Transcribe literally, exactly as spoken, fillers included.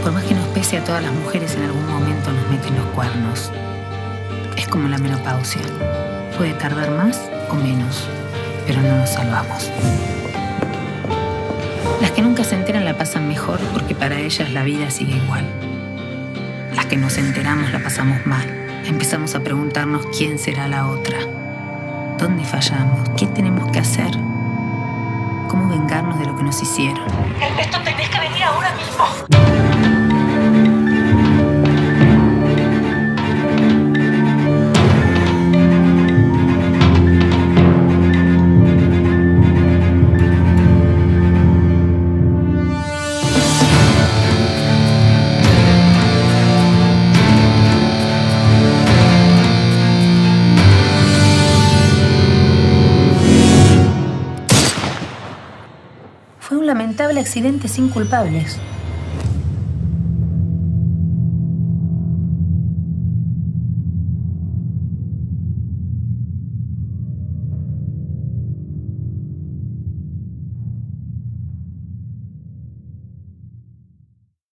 Por más que nos pese, a todas las mujeres en algún momento nos meten los cuernos. Es como la menopausia. Puede tardar más o menos, pero no nos salvamos. Las que nunca se enteran la pasan mejor porque para ellas la vida sigue igual. Las que nos enteramos la pasamos mal. Empezamos a preguntarnos quién será la otra. ¿Dónde fallamos? ¿Qué tenemos que hacer? ¿Cómo vengarnos de lo que nos hicieron? Ernesto, tenés que venir ahora mismo. Fue un lamentable accidente sin culpables.